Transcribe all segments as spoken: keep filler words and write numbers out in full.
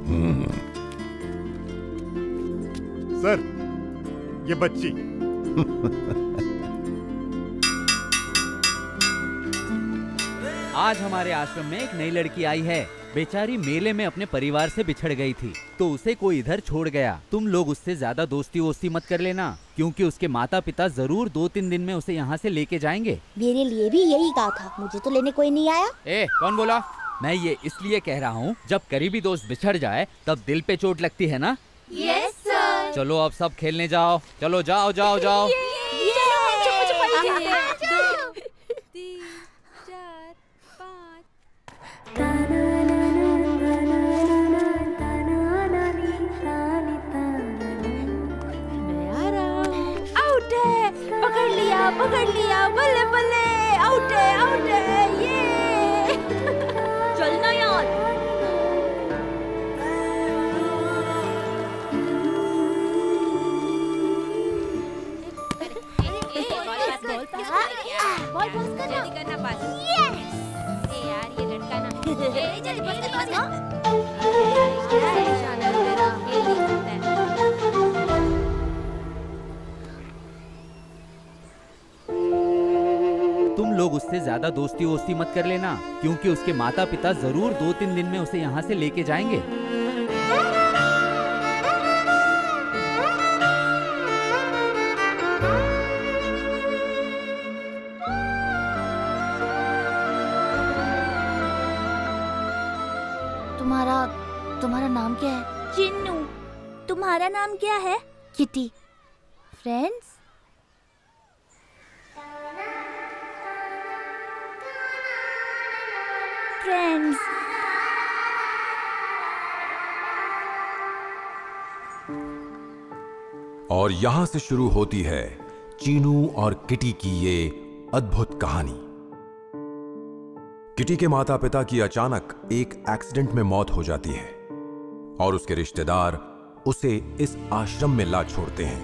Sir, ये बच्ची। आज हमारे आश्रम में एक नई लड़की आई है। बेचारी मेले में अपने परिवार से बिछड़ गई थी, तो उसे कोई इधर छोड़ गया। तुम लोग उससे ज्यादा दोस्ती वोस्ती मत कर लेना, क्योंकि उसके माता पिता जरूर दो तीन दिन में उसे यहाँ से लेके जाएंगे। मेरे लिए भी यही कहा था, मुझे तो लेने कोई नहीं आया। ए, कौन बोला? मैं ये इसलिए कह रहा हूँ, जब करीबी दोस्त बिछड़ जाए तब दिल पे चोट लगती है ना। Yes sir. चलो अब सब खेलने जाओ। चलो जाओ जाओ जाओ। पकड़ लिया पकड़ लिया, बल्ले बल्ले, आउट है आउट है, ये चलना यार। बॉल पास करना, जल्दी करना पास। यस। ए यार ये लड़का ना, ए जल्दी पास कर, पास कर। शानदार तेरा खेल नहीं सकता है। तुम लोग उससे ज्यादा दोस्ती वोस्ती मत कर लेना, क्योंकि उसके माता पिता जरूर दो तीन दिन में उसे यहाँ से लेके जाएंगे। तुम्हारा तुम्हारा नाम क्या है? चिन्नू। तुम्हारा नाम क्या है? किटी। फ्रेंड्स? फ्रेंड्स। और यहां से शुरू होती है चीनू और किटी की ये अद्भुत कहानी। किटी के माता पिता की अचानक एक एक्सीडेंट में मौत हो जाती है और उसके रिश्तेदार उसे इस आश्रम में ला छोड़ते हैं।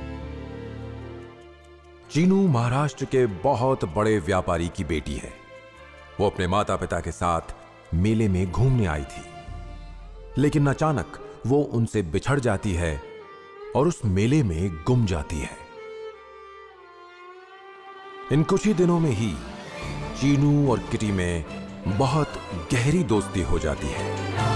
चीनू महाराष्ट्र के बहुत बड़े व्यापारी की बेटी है। वो अपने माता पिता के साथ मेले में घूमने आई थी, लेकिन अचानक वो उनसे बिछड़ जाती है और उस मेले में गुम जाती है। इन कुछ ही दिनों में ही चीनू और किटी में बहुत गहरी दोस्ती हो जाती है।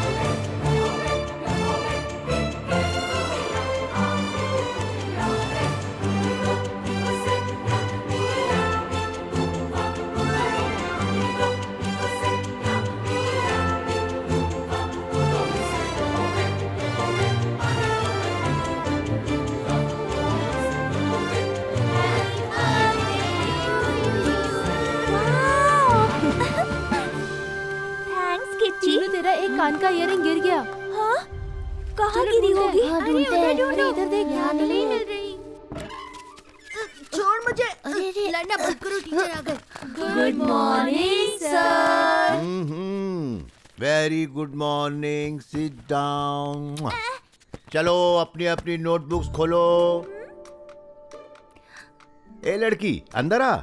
तेरा एक कान का इयरिंग गिर गया। हाँ? कहाँ गिरी होगी? हाँ, ढूंढते हैं। अरे इधर देख, यहाँ तो नहीं मिल रही। छोड़ मुझे। अरे लड़ना बंद करो, टीचर आ गए। Good morning sir. Very good morning. Sit down. चलो अपनी अपनी नोटबुक्स खोलो। ए लड़की, अंदर आ।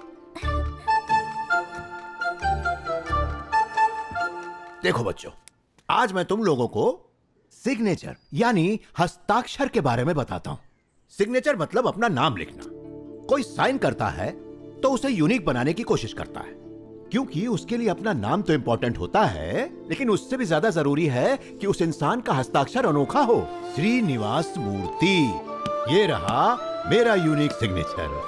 देखो बच्चों, आज मैं तुम लोगों को सिग्नेचर यानी हस्ताक्षर के बारे में बताता हूं। सिग्नेचर मतलब अपना नाम लिखना। कोई साइन करता है तो उसे यूनिक बनाने की कोशिश करता है, क्योंकि उसके लिए अपना नाम तो इंपॉर्टेंट होता है, लेकिन उससे भी ज्यादा जरूरी है कि उस इंसान का हस्ताक्षर अनोखा हो। श्रीनिवास मूर्ति, ये रहा मेरा यूनिक सिग्नेचर।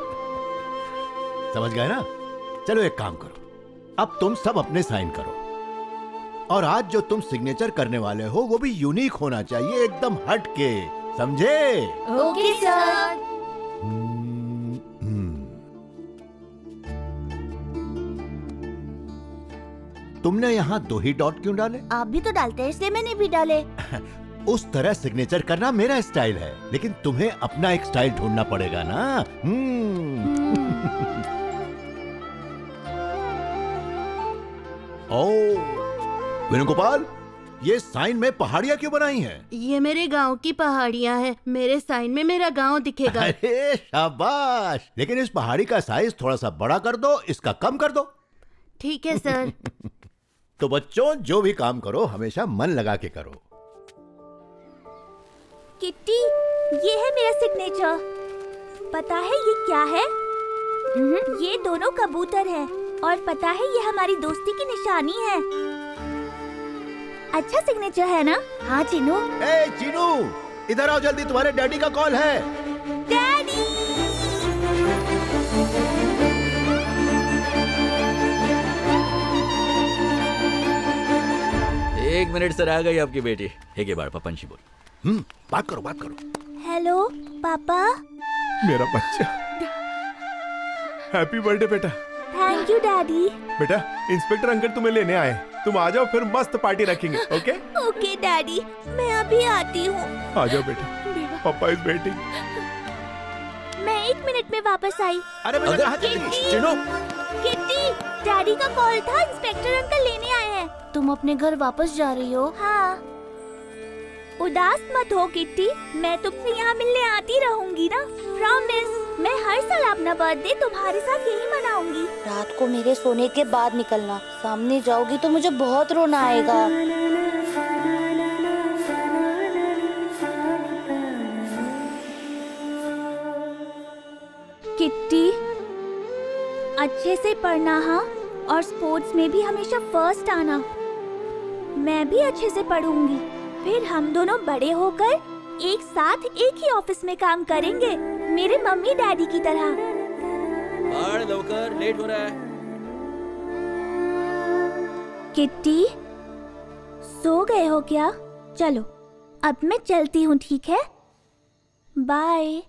समझ गए ना? चलो एक काम करो, अब तुम सब अपने साइन करो, और आज जो तुम सिग्नेचर करने वाले हो वो भी यूनिक होना चाहिए, एकदम हट के। समझे? Okay sir. तुमने यहाँ दो ही डॉट क्यों डाले? आप भी तो डालते हैं, इसलिए मैंने भी डाले। उस तरह सिग्नेचर करना मेरा स्टाइल है, लेकिन तुम्हें अपना एक स्टाइल ढूंढना पड़ेगा ना। ओ वेणुगोपाल, ये साइन में पहाड़ियाँ क्यों बनाई हैं? ये मेरे गांव की पहाड़ियाँ हैं। मेरे साइन में मेरा गांव दिखेगा। अरे शाबाश, लेकिन इस पहाड़ी का साइज थोड़ा सा बड़ा कर दो, इसका कम कर दो। ठीक है सर। तो बच्चों, जो भी काम करो हमेशा मन लगा के करो। किट्टी, ये है मेरा सिग्नेचर। पता है ये क्या है? ये दोनों कबूतर हैं और पता है ये हमारी दोस्ती की निशानी है। अच्छा सिग्नेचर है ना? हाँ चीनू। ए चीनू, इधर आओ जल्दी, तुम्हारे डैडी का कॉल है। डैडी! एक मिनट सर, आ गई आपकी बेटी। एक बार पपंशी बोल। हम्म, बात करो बात करो। हेलो पापा। मेरा बच्चा, हैप्पी बर्थडे बेटा। Thank you daddy. बेटा, इंस्पेक्टर अंकल तुम्हें लेने आए, तुम आ जाओ, फिर मस्त पार्टी रखेंगे। ओके ओके डैडी, मैं अभी आती हूँ। आ जाओ बेटा, पापा इज वेटिंग। मैं एक मिनट में वापस आई। अरे बेटा, कहाँ चली गई? चिनो, किट्टी, डैडी का कॉल था, इंस्पेक्टर अंकल लेने आए हैं। तुम अपने घर वापस जा रही हो? हाँ। उदास मत हो किट्टी, मैं तुमसे यहाँ मिलने आती रहूंगी ना, प्रॉमिस। मैं हर साल अपना बर्थडे तुम्हारे साथ यही मनाऊंगी। रात को मेरे सोने के बाद निकलना, सामने जाओगी तो मुझे बहुत रोना आएगा। किट्टी, अच्छे से पढ़ना हाँ, और स्पोर्ट्स में भी हमेशा फर्स्ट आना। मैं भी अच्छे से पढ़ूंगी, फिर हम दोनों बड़े होकर एक साथ एक ही ऑफिस में काम करेंगे, मेरे मम्मी डैडी की तरह। पढ़ लवकर, लेट हो रहा है। किट्टी, सो गए हो क्या? चलो अब मैं चलती हूँ, ठीक है? बाय।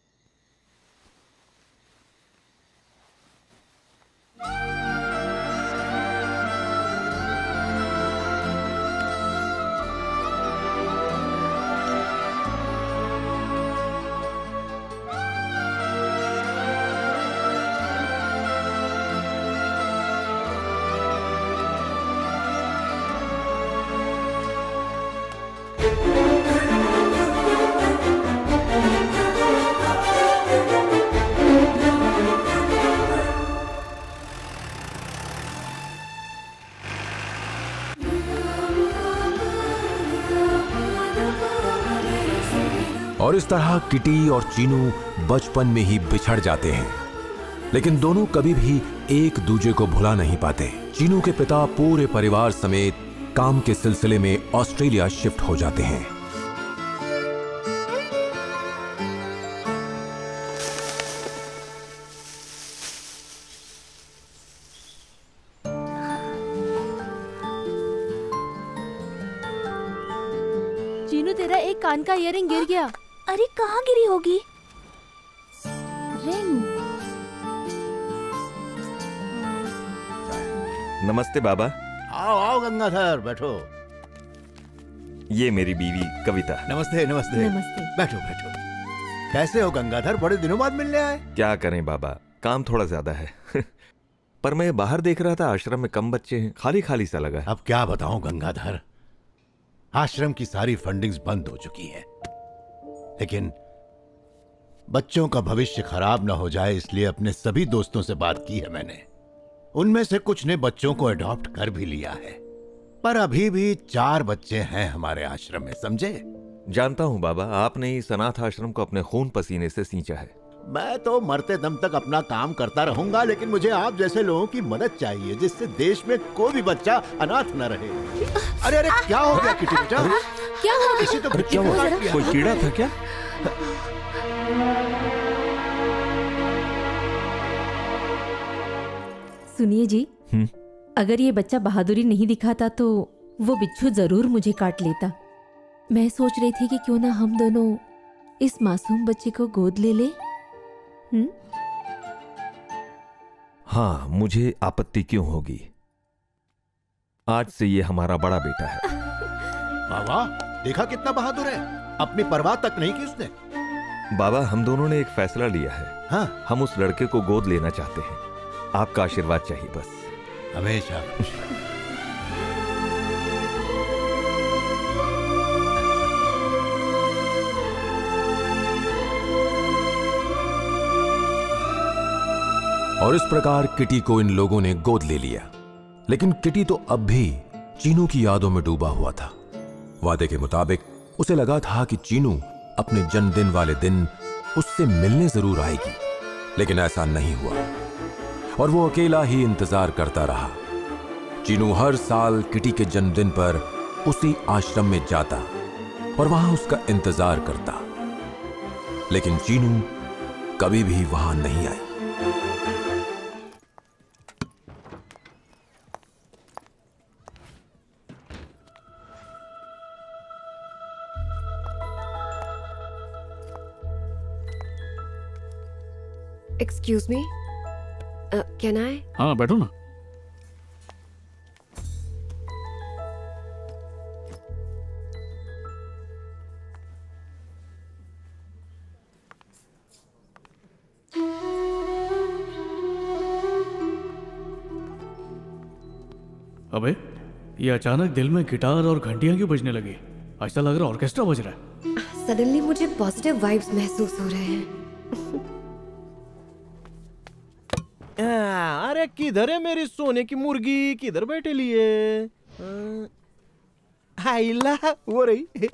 और इस तरह किटी और चीनू बचपन में ही बिछड़ जाते हैं, लेकिन दोनों कभी भी एक दूजे को भुला नहीं पाते। चीनू के पिता पूरे परिवार समेत काम के सिलसिले में ऑस्ट्रेलिया शिफ्ट हो जाते हैं। चीनू, तेरा एक कान का इयररिंग गिर गया। अरे कहाँ गिरी होगी? रिंग। नमस्ते बाबा। आओ आओ गंगाधर, बैठो। ये मेरी बीवी कविता। नमस्ते नमस्ते नमस्ते। बैठो बैठो। कैसे हो गंगाधर, बड़े दिनों बाद मिलने आए? क्या करें बाबा, काम थोड़ा ज्यादा है। पर मैं बाहर देख रहा था, आश्रम में कम बच्चे हैं, खाली खाली सा लगा। अब क्या बताऊं गंगाधर, आश्रम की सारी फंडिंग्स बंद हो चुकी हैं, लेकिन बच्चों का भविष्य खराब ना हो जाए इसलिए अपने सभी दोस्तों से बात की है मैंने। उनमें से कुछ ने बच्चों को अडॉप्ट कर भी लिया है, पर अभी भी चार बच्चे हैं हमारे आश्रम में, समझे? जानता हूँ बाबा, आपने इस अनाथ आश्रम को अपने खून पसीने से सींचा है। मैं तो मरते दम तक अपना काम करता रहूंगा, लेकिन मुझे आप जैसे लोगों की मदद चाहिए, जिससे देश में कोई भी बच्चा अनाथ न रहे। अरे अरे क्या हो गया किटी बेटा? क्या हो किसी तो अरे क्या हुआ, कोई कीड़ा था क्या? सुनिए जी, हम्म? अगर ये बच्चा बहादुरी नहीं दिखाता तो वो बिच्छू जरूर मुझे काट लेता। मैं सोच रही थी कि क्यों ना हम दोनों इस मासूम बच्चे को गोद ले ले। हम्म? हाँ, मुझे आपत्ति क्यों होगी? आज से ये हमारा बड़ा बेटा है। वाह वाह, देखा कितना बहादुर है, अपनी परवाह तक नहीं की उसने। बाबा, हम दोनों ने एक फैसला लिया है। हाँ, हम उस लड़के को गोद लेना चाहते हैं, आपका आशीर्वाद चाहिए बस। हमेशा। और इस प्रकार किटी को इन लोगों ने गोद ले लिया, लेकिन किटी तो अब भी चीनू की यादों में डूबा हुआ था। वादे के मुताबिक उसे लगा था कि चीनू अपने जन्मदिन वाले दिन उससे मिलने जरूर आएगी, लेकिन ऐसा नहीं हुआ और वो अकेला ही इंतजार करता रहा। चीनू हर साल किटी के जन्मदिन पर उसी आश्रम में जाता और वहां उसका इंतजार करता, लेकिन चीनू कभी भी वहां नहीं आई। Excuse me, can I? हाँ बैठो ना। अबे ये अचानक दिल में गिटार और घंटियां क्यों बजने लगी? ऐसा लग रहा है ऑर्केस्ट्रा बज रहा है। सडनली मुझे पॉजिटिव वाइब्स महसूस हो रहे हैं। आ, अरे किधर है मेरी सोने की मुर्गी? किधर बैठे लिए? हाइला वो रही।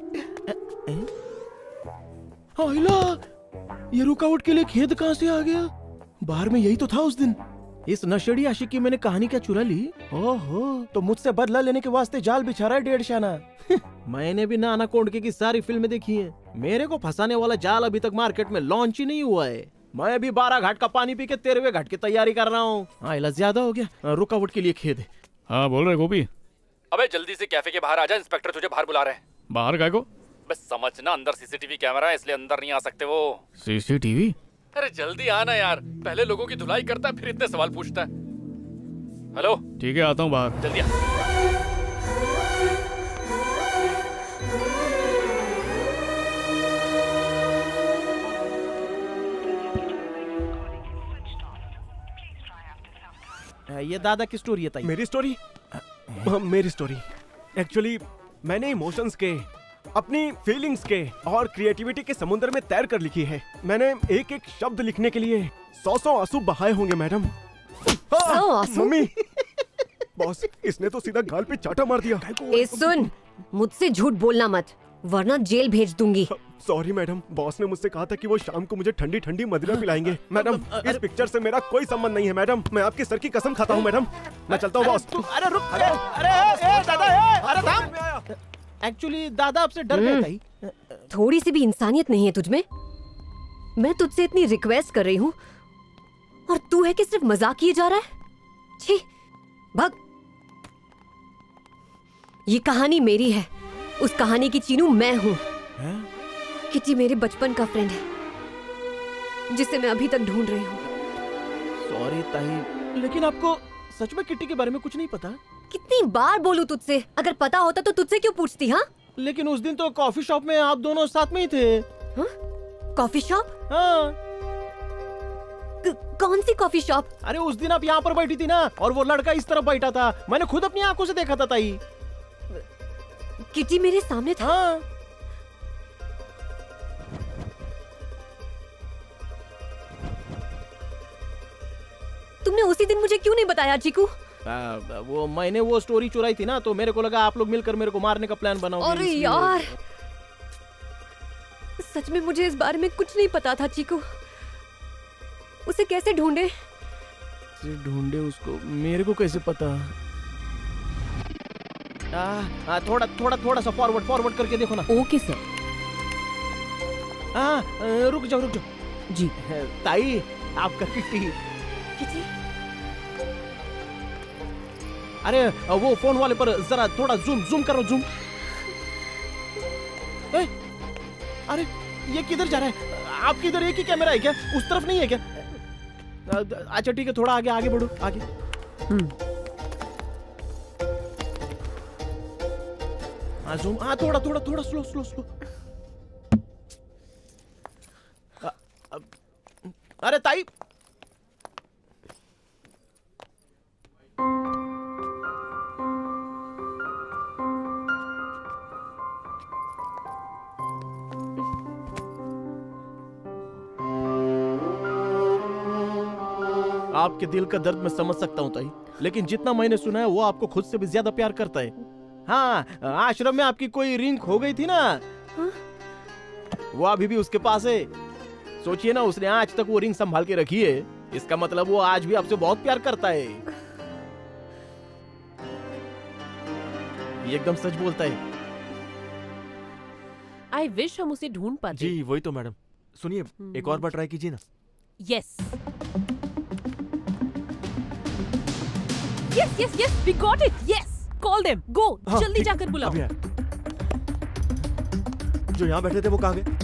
हाइला, ये रुकावट के लिए खेद कहाँ से आ गया? बाहर में यही तो था उस दिन। इस नशेड़ी आशिक की मैंने कहानी क्या चुरा ली? ओहो, तो मुझसे बदला लेने के वास्ते जाल बिछा रहा है डेढ़ शाना। मैंने भी नाना कोंडके की सारी फिल्में देखी हैं। मेरे को फंसाने वाला जाल अभी तक मार्केट में लॉन्च ही नहीं हुआ है। मैं अभी बारह घाट का पानी पी के तेरहवें घाट की तैयारी कर रहा हूँ। हाँ, ज्यादा हो गया, रुकावट के लिए खेद है। हाँ बोल रहे गोपी। अबे जल्दी से कैफे के बाहर आ जा, इंस्पेक्टर तुझे बाहर बुला रहे हैं। बाहर काय को? बस समझना, अंदर सीसीटीवी कैमरा है इसलिए अंदर नहीं आ सकते वो। सीसीटीवी? अरे जल्दी आना यार, पहले लोगों की धुलाई करता है फिर इतने सवाल पूछता है। हेलो, ठीक है आता हूँ बाहर। जल्दी आ। ये दादा की स्टोरी है। मेरी स्टोरी? मेरी स्टोरी एक्चुअली मैंने इमोशंस के, अपनी फीलिंग्स के और क्रिएटिविटी के समुद्र में तैर कर लिखी है। मैंने एक एक शब्द लिखने के लिए सौ सौ आंसू बहाए होंगे मैडम। मम्मी, बॉस इसने तो सीधा गाल पे चाटा मार दिया। ए सुन, मुझसे झूठ बोलना मत वरना जेल भेज दूंगी। सॉरी मैडम, बॉस ने मुझसे कहा था कि वो शाम को मुझे ठंडी ठंडी मदिरा पिलाएंगे। मैडम इस पिक्चर से मेरा कोई संबंध नहीं है मैडम, मैं आपकी सर की कसम खाता हूँ मैडम। मैं चलता हूँ बॉस। अरे रुक, अरे अरे दादा, अरे थाम। एक्चुअली दादा आपसे डर गए थे। थोड़ी सी भी इंसानियत नहीं है तुझमें? मैं तुझसे इतनी रिक्वेस्ट कर रही हूँ और तू है कि सिर्फ मजाक किए जा रहा है। छी, भाग। ये कहानी मेरी है, उस कहानी की चीनू मैं हूँ। किटी मेरे बचपन का फ्रेंड है जिसे मैं अभी तक ढूंढ रही हूँ। सॉरी ताई, लेकिन आपको सच में किटी के बारे में कुछ नहीं पता? कितनी बार बोलूं तुझसे, अगर पता होता तो तुझसे क्यों पूछती? हाँ, लेकिन उस दिन तो कॉफी शॉप में आप दोनों साथ में ही थे। हा? Coffee shop? हाँ। कौन सी कॉफी शॉप? अरे उस दिन आप यहाँ पर बैठी थी ना और वो लड़का इस तरफ बैठा था, मैंने खुद अपनी आंखों से देखा था ताई। किटी मेरे सामने था? हाँ। तुमने उसी दिन मुझे क्यों नहीं बताया चीकू? आ, वो मैंने वो स्टोरी चुराई थी ना, तो मेरे को लगा आप लोग मिलकर मेरे को मारने का प्लान बनाओगे। अरे यार, सच में मुझे इस बारे में कुछ नहीं पता था चीकू। उसे कैसे ढूंढे? ढूंढे उसको, मेरे को कैसे पता? आ, आ, थोड़ा थोड़ा थोड़ा सा फॉरवर्ड फॉरवर्ड करके देखो ना। Okay sir. आ, रुक जाओ रुक जाओ जी। ताई, आपका किटी। किटी? अरे वो फोन वाले पर जरा थोड़ा जूम जूम करो, जूम। ए, अरे ये किधर जा रहा है? आपकी इधर एक ही कैमरा है क्या? उस तरफ नहीं है क्या? अच्छा ठीक है, थोड़ा आगे आगे बढ़ो, आगे। हम्म। हाँ जूम, हाँ थोड़ा थोड़ा थोड़ा स्लो स्लो स्लो। अरे ताई, आपके दिल का दर्द मैं समझ सकता हूँ ताई, लेकिन जितना मैंने सुना है वो आपको खुद से भी ज्यादा प्यार करता है। हाँ, आश्रम में आपकी कोई रिंग खो गई थी ना, हाँ? वो अभी भी उसके पास है। सोचिए ना, उसने आज तक वो रिंग संभाल के रखी है, इसका मतलब वो आज भी आपसे बहुत प्यार करता है। ये एकदम सच बोलता है। आई विश हम उसे ढूंढ पाते। जी वही तो मैडम। सुनिए, एक और बार ट्राई कीजिए ना। Yes yes yes yes, we got it. Yes, call them, go, जल्दी जाकर बुलाओ। जो यहाँ बैठे थे वो कहाँ गए?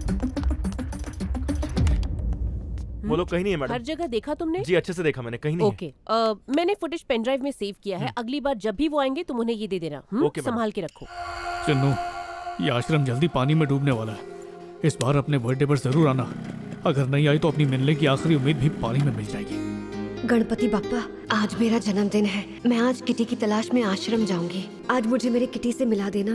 वो लोग कहीं नहीं है मैडम। हर जगह देखा तुमने? जी अच्छे से देखा मैंने, कहीं नहीं ओके, okay. मैंने फुटेज पेन ड्राइव में सेव किया है। अगली बार जब भी वो आएंगे तुम उन्हें ये दे देना। okay, संभाल के रखो। चन्नू, ये आश्रम जल्दी पानी में डूबने वाला है। इस बार अपने बर्थडे पर जरूर आना। अगर नहीं आई तो अपनी मिलने की आखिरी उम्मीद भी पानी में मिल जाएगी। गणपति बप्पा, आज मेरा जन्मदिन है। मैं आज किटी की तलाश में आश्रम जाऊंगी। आज मुझे मेरे किटी से मिला देना।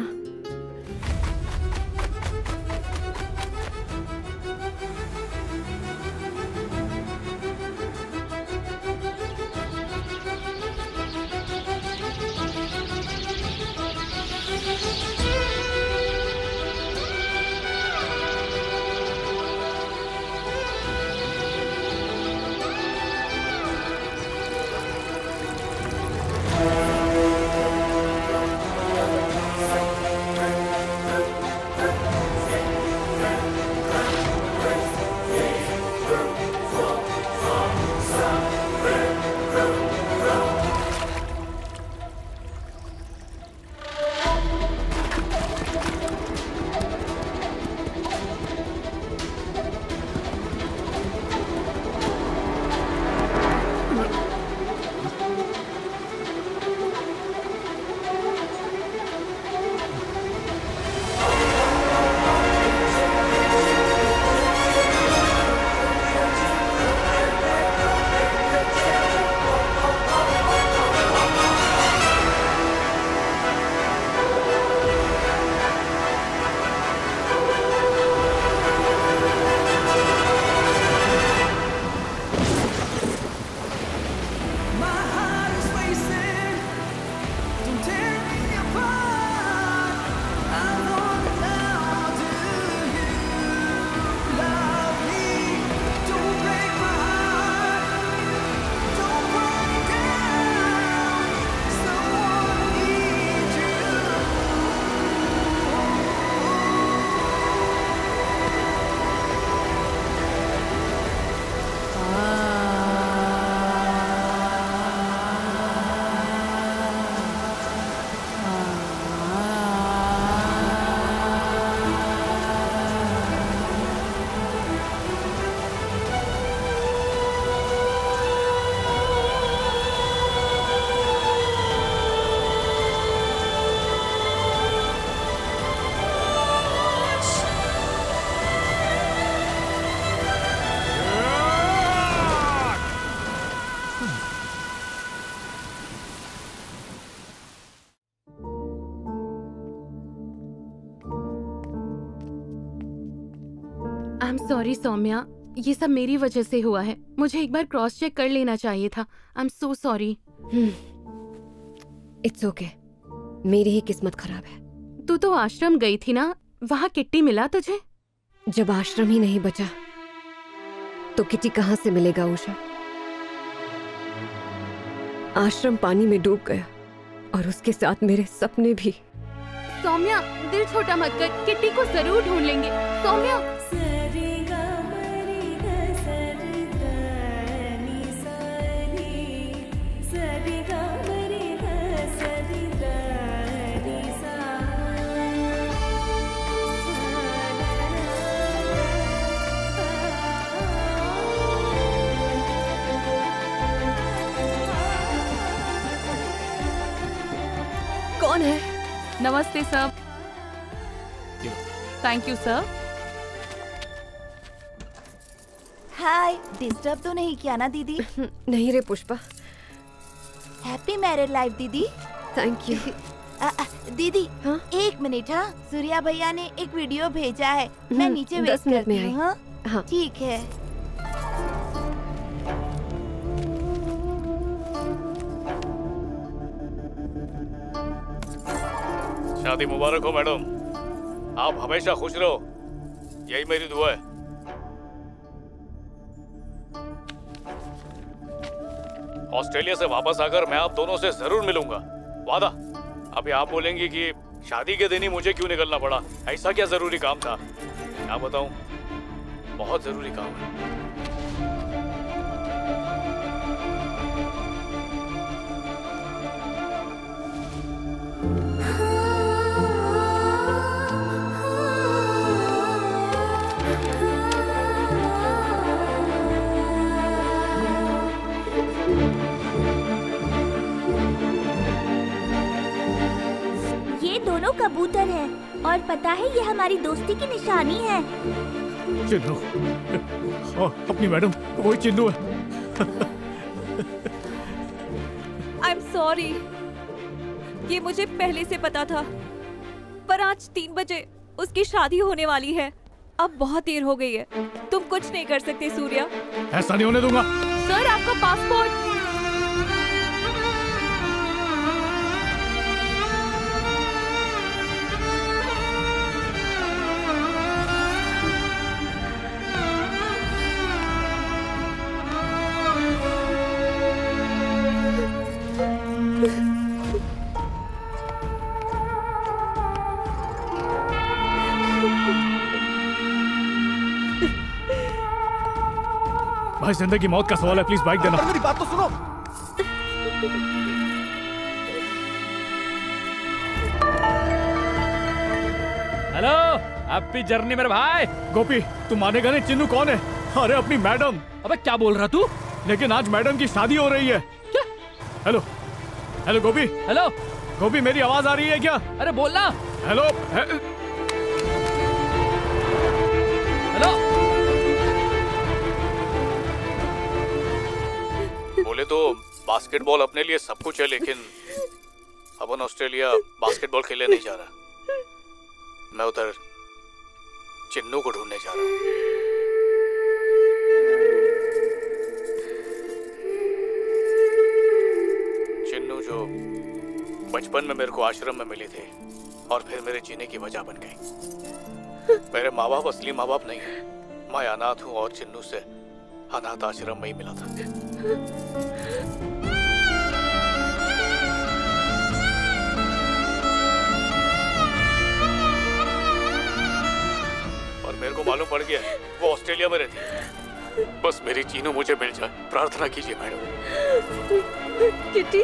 आई एम सॉरी सौम्या, ये सब मेरी वजह से हुआ है। मुझे एक बार क्रॉस चेक कर लेना चाहिए था। I am so sorry. It's okay, मेरी ही किस्मत खराब है। तू तो आश्रम गई थी ना, वहाँ किट्टी मिला तुझे? जब आश्रम ही नहीं बचा तो किट्टी कहाँ से मिलेगा उषा? आश्रम पानी में डूब गया और उसके साथ मेरे सपने भी। सौम्या, दिल छोटा मत कर, किट्टी को जरूर ढूंढ लेंगे। सौम्या, कौन है? नमस्ते sir. Thank you sir. Hi, disturb तो नहीं किया ना दीदी? नहीं रे पुष्पा। हैप्पी मैरिड लाइफ दीदी। Thank you. आ, आ, दीदी हाँ? एक मिनट। हाँ, सूर्या भैया ने एक वीडियो भेजा है, मैं नीचे वेट करती हूँ। हाँ ठीक है। शादी मुबारक हो मैडम। आप हमेशा खुश रहो, यही मेरी दुआ है। ऑस्ट्रेलिया से वापस आकर मैं आप दोनों से जरूर मिलूंगा, वादा। अभी आप बोलेंगी कि शादी के दिन ही मुझे क्यों निकलना पड़ा, ऐसा क्या जरूरी काम था? क्या बताऊं, बहुत जरूरी काम है। दोनों कबूतर है और पता है ये हमारी दोस्ती की निशानी है। चिन्नू, अपनी मैडम वही चिन्नू है। आई एम सॉरी, ये मुझे पहले से पता था, पर आज तीन बजे उसकी शादी होने वाली है। अब बहुत देर हो गई है, तुम कुछ नहीं कर सकते सूर्या। ऐसा नहीं होने दूंगा। सर, आपका पासपोर्ट। भाई जिंदगी मौत का सवाल है, प्लीज बाइक देना। मेरी बात तो सुनो। हेलो, हैप्पी जर्नी मेरे भाई। गोपी, तू मानेगा नहीं, चिन्नू कौन है? अरे अपनी मैडम। अबे क्या बोल रहा तू? लेकिन आज मैडम की शादी हो रही है। क्या? Hello hello Gopi. Hello Gopi, मेरी आवाज आ रही है क्या? अरे बोलना। हेलो हे... हेलो। बोले तो बास्केटबॉल अपने लिए सब कुछ है, लेकिन अपन ऑस्ट्रेलिया बास्केटबॉल खेलने नहीं जा रहा। मैं उधर चिन्नू को ढूंढने जा रहा हूँ। चिन्नू जो बचपन में मेरे को आश्रम में मिली थी और फिर मेरे जीने की वजह बन गई। मेरे माँ बाप असली माँ बाप नहीं है, मैं अनाथ हूँ और चिन्नू से अनाथ आश्रम में ही मिला था। और मेरे को मालूम पड़ गया वो ऑस्ट्रेलिया में रहती है। बस मेरी चीनू मुझे मिल जाए, प्रार्थना कीजिए मैडम। किटी,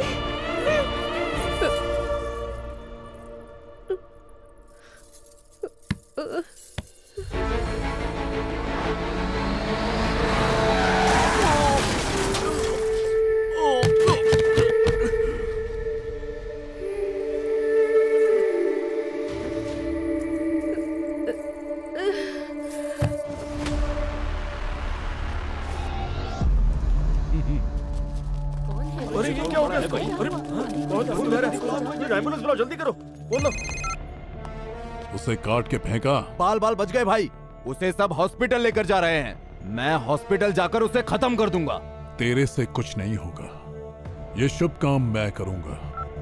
अरे ये क्या हो गया? अरे बहुत खून बह रहा है, एम्बुलेंस बुलाओ, जल्दी करो। बोलो। उसे काट के फेंका। बाल बाल बच गए भाई, उसे सब हॉस्पिटल लेकर जा रहे हैं। मैं हॉस्पिटल जाकर उसे खत्म कर दूंगा। तेरे से कुछ नहीं होगा, ये शुभ काम मैं करूंगा।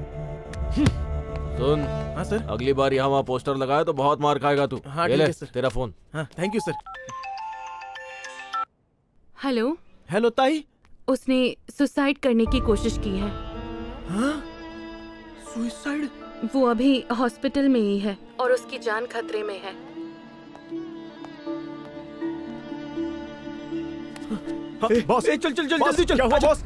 सुन। हाँ सर। अगली बार यहाँ वहाँ पोस्टर लगाया तो बहुत मार खाएगा तू। हाँ ये ठीक ले, है सर। तेरा फोन। हाँ thank you sir. Hello hello ताई। उसने सुसाइड करने की कोशिश की है। हाँ? सुसाइड? वो अभी हॉस्पिटल में ही है और उसकी जान खतरे में है। हाँ, बॉस, ए, चल चल चल जल्दी चल। क्या हुआ बॉस?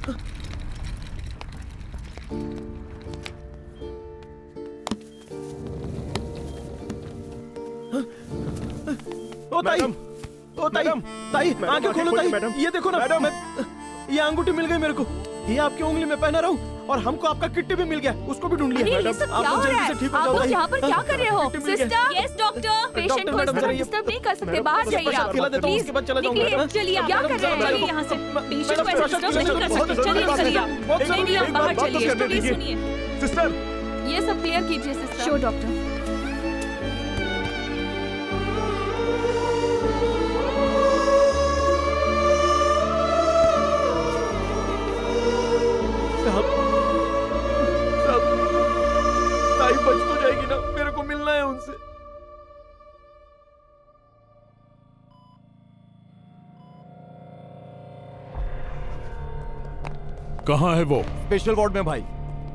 ओ ताई, ओ ताई, ताई, आंखें खोलो ताई। ये देखो ना मैडम, ये अंगूठी मिल गई मेरे को। ये आपकी उंगली में पहना रहा हूँ और हमको आपका किट्टी भी मिल गया, उसको भी ढूंढ लिया। अरे ये सब क्या हो रहा है? आप लोग यहाँ पर क्या कर रहे हो? सिस्टर, यस डॉक्टर, पेशेंट को इस तरह डिस्टर्ब नहीं कर सकते, बाहर जाइए आप। प्लीज निकलिए, चलिए, क्या कर रहे हैं? चलिए यहाँ से, पेशेंट को ऐसे डिस्टर्ब नहीं कर सकते। चलिए निकलिए आप। नहीं नहीं, आप बाहर चलिए। प्लीज सुनिए सिस्टर, ये सब क्लियर कीजिए सिस्टर। Sure doctor. लाइफ बच तो जाएगी ना, मेरे को मिलना है उनसे। कहाँ है वो? स्पेशल वार्ड में भाई।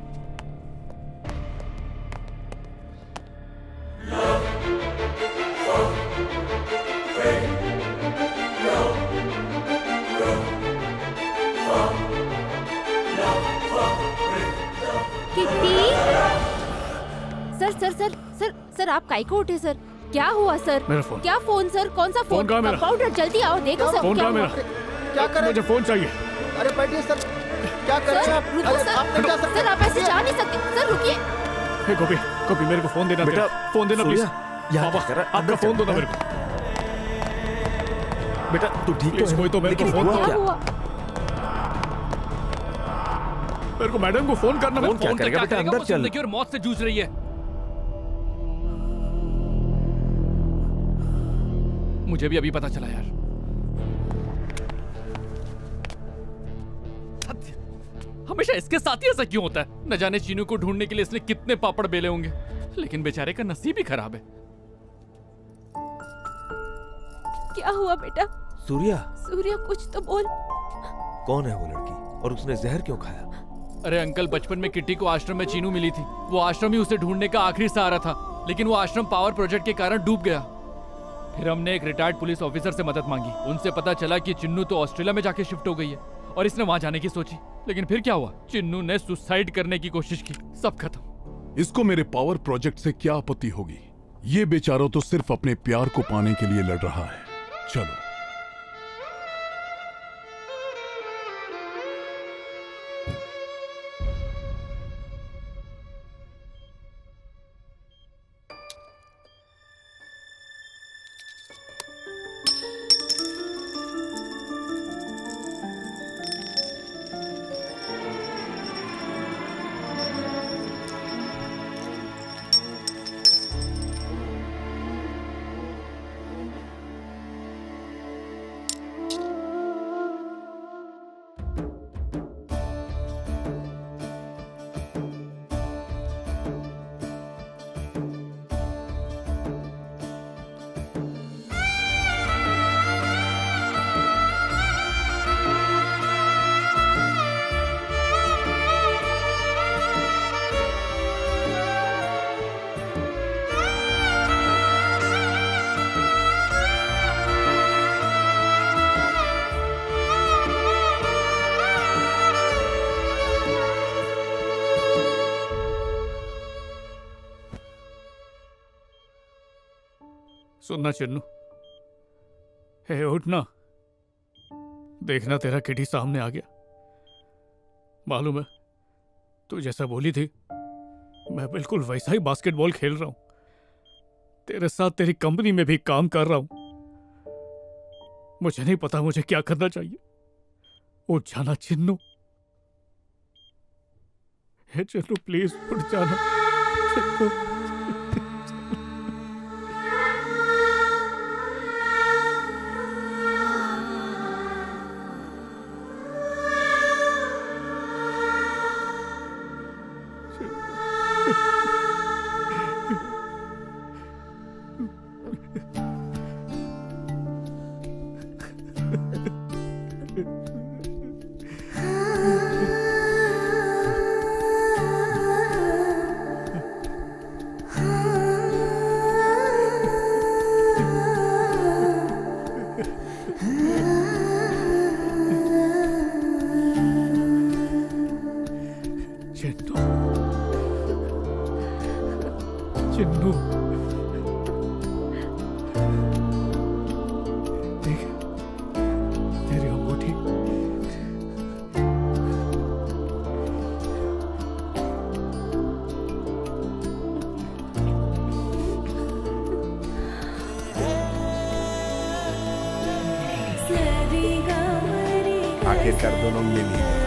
Sir sir sir sir sir आप काहे को उठे सर? क्या हुआ सर? मेरा फोन। क्या फोन सर? कौन सा फोन? फोन कहाँ है मेरा? कंपाउंडर जल्दी आओ, देखो सर फोन क्या कहाँ है हुआ? मेरा? क्या कर रहे? मुझे फोन चाहिए। अरे बैठिए सर, क्या कर रहे हैं आप? रुको अरे सर, आपने क्या सर? सर आप ऐसे जा नहीं सकते सर, रुकिए। हे गोपी, गोपी मेरे को फोन देना बेटा, फोन देना प्लीज। यहाँ बाबा, क्या कर रहा है? आपका फोन दो ना मेरे को। बेटा तू ठीक तो है? कोई तो मेरे को लेकिन फोन हुआ क्या? क्या? मेरे को मैडम को फोन करना। फोन क्या करेगा बेटा? अंदर चल। जिंदगी और मौत से जूझ रही है। मुझे भी अभी पता चला यार। हमेशा इसके साथ ही ऐसा क्यों होता है? न जाने चीनू को ढूंढने के लिए इसने कितने पापड़ बेले होंगे, लेकिन बेचारे का नसीब ही खराब है। क्या हुआ बेटा? सूर्या। सूर्या कुछ तो बोल। कौन है वो लड़की और उसने जहर क्यों खाया? अरे अंकल, बचपन में किट्टी को आश्रम में चीनू मिली थी। वो आश्रम ही उसे ढूंढने का आखिरी सहारा था, लेकिन वो आश्रम पावर प्रोजेक्ट के कारण डूब गया। फिर हमने एक रिटायर्ड पुलिस ऑफिसर से मदद मांगी। उनसे पता चला कि चिन्नू तो ऑस्ट्रेलिया में जाके शिफ्ट हो गई है और इसने वहां जाने की सोची। लेकिन फिर क्या हुआ? चिन्नू ने सुसाइड करने की कोशिश की, सब खत्म। इसको मेरे पावर प्रोजेक्ट से क्या आपत्ति होगी? ये बेचारा तो सिर्फ अपने प्यार को पाने के लिए लड़ रहा है। चलो। सुनना चिन्नू, हे उठना, देखना तेरा किटी सामने आ गया। मालूम है तू जैसा बोली थी, मैं बिल्कुल वैसा ही बास्केटबॉल खेल रहा हूं। तेरे साथ तेरी कंपनी में भी काम कर रहा हूं। मुझे नहीं पता मुझे क्या करना चाहिए। उठ जाना चिन्नू, हे चिन्नू प्लीज उठ जाना। चिन्नू। चिन्नू, देख तेरी अंगूठी। आखिरकार दोनों मिल ही गए।